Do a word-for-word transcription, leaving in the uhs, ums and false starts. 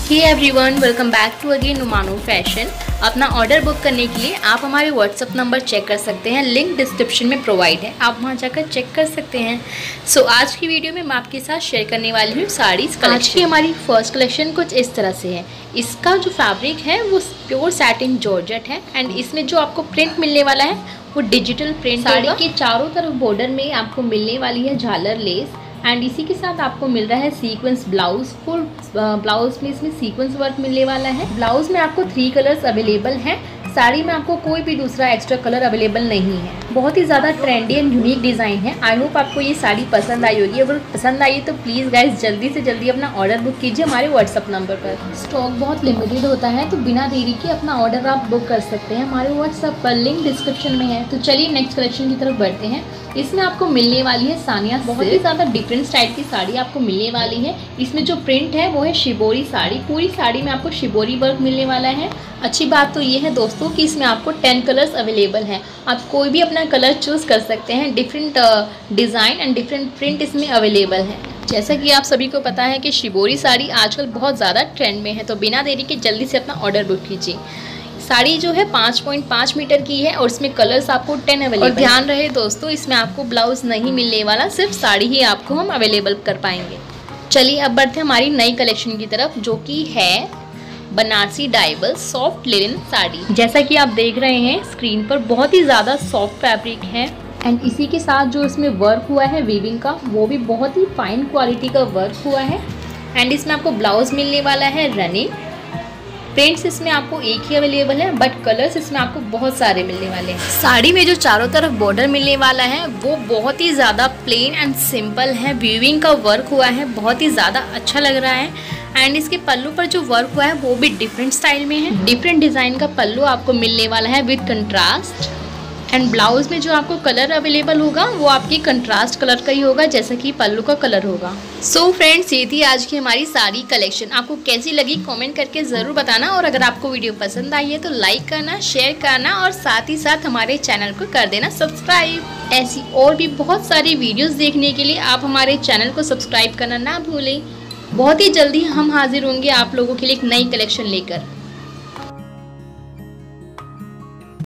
Hey everyone, welcome back to again नुमानो fashion. अपना order book करने के लिए आप हमारे व्हाट्सअप नंबर चेक कर सकते हैं, लिंक डिस्क्रिप्शन में प्रोवाइड है, आप वहां जाकर चेक कर सकते हैं। सो so, आज की वीडियो में मैं आपके साथ शेयर करने वाली हूँ साड़ीज़ कलेक्शन। आज की हमारी फर्स्ट कलेक्शन कुछ इस तरह से है। इसका जो फैब्रिक है वो प्योर सैटिन जॉर्जेट है एंड इसमें जो आपको प्रिंट मिलने वाला है वो डिजिटल प्रिंट। साड़ी के चारों तरफ बॉर्डर में आपको मिलने वाली है झालर लेस एंड इसी के साथ आपको मिल रहा है सीक्वेंस ब्लाउज। फुल ब्लाउज में इसमें सीक्वेंस वर्क मिलने वाला है। ब्लाउज में आपको थ्री कलर्स अवेलेबल हैं। साड़ी में आपको कोई भी दूसरा एक्स्ट्रा कलर अवेलेबल नहीं है। बहुत ही ज़्यादा ट्रेंडी एंड यूनिक डिज़ाइन है। आई होप आपको ये साड़ी पसंद आई होगी। अगर पसंद आई तो प्लीज़ गाइस जल्दी से जल्दी अपना ऑर्डर बुक कीजिए हमारे व्हाट्सअप नंबर पर। स्टॉक बहुत लिमिटेड होता है तो बिना देरी के अपना ऑर्डर आप बुक कर सकते हैं हमारे व्हाट्सअप पर, लिंक डिस्क्रिप्शन में है। तो चलिए नेक्स्ट कलेक्शन की तरफ बढ़ते हैं। इसमें आपको मिलने वाली है सानिया। बहुत ही ज़्यादा डिफरेंट स्टाइल की साड़ी आपको मिलने वाली है। इसमें जो प्रिंट है वो है शिबोरी साड़ी। पूरी साड़ी में आपको शिबोरी वर्क मिलने वाला है। अच्छी बात तो ये है दोस्तों कि इसमें आपको टेन कलर्स अवेलेबल हैं। आप कोई भी अपना कलर चूज़ कर सकते हैं। Different design and different print इसमें अवेलेबल है। जैसा कि आप सभी को पता है कि शिबोरी साड़ी आजकल बहुत ज़्यादा ट्रेंड में है, तो बिना देरी के जल्दी से अपना ऑर्डर बुक कीजिए। साड़ी जो है पाँच पॉइंट पाँच मीटर की है और इसमें कलर्स आपको टेन अवेलेबल। और ध्यान रहे दोस्तों, इसमें आपको ब्लाउज नहीं मिलने वाला, सिर्फ साड़ी ही आपको हम अवेलेबल कर पाएंगे। चलिए अब बढ़ते हैं हमारी नई कलेक्शन की तरफ, जो कि है बनारसी डाइबल सॉफ्ट लिनन साड़ी। जैसा कि आप देख रहे हैं स्क्रीन पर, बहुत ही ज़्यादा सॉफ्ट फैब्रिक है एंड इसी के साथ जो इसमें वर्क हुआ है वीविंग का, वो भी बहुत ही फाइन क्वालिटी का वर्क हुआ है। एंड इसमें आपको ब्लाउज मिलने वाला है रनिंग। प्रिंट्स इसमें आपको एक ही अवेलेबल है बट कलर्स इसमें आपको बहुत सारे मिलने वाले हैं। साड़ी में जो चारों तरफ बॉर्डर मिलने वाला है वो बहुत ही ज़्यादा प्लेन एंड सिंपल है। वीविंग का वर्क हुआ है, बहुत ही ज़्यादा अच्छा लग रहा है। एंड इसके पल्लू पर जो वर्क हुआ है वो भी डिफरेंट स्टाइल में है। डिफरेंट डिज़ाइन का पल्लू आपको मिलने वाला है विद कंट्रास्ट। एंड ब्लाउज में जो आपको कलर अवेलेबल होगा वो आपकी कंट्रास्ट कलर का ही होगा, जैसा कि पल्लू का कलर होगा। सो so फ्रेंड्स, ये थी आज की हमारी साड़ी कलेक्शन। आपको कैसी लगी कमेंट करके ज़रूर बताना, और अगर आपको वीडियो पसंद आई है तो लाइक करना, शेयर करना और साथ ही साथ हमारे चैनल को कर देना सब्सक्राइब। ऐसी और भी बहुत सारी वीडियोज़ देखने के लिए आप हमारे चैनल को सब्सक्राइब करना ना भूलें। बहुत ही जल्दी हम हाजिर होंगे आप लोगों के लिए एक नई कलेक्शन लेकर।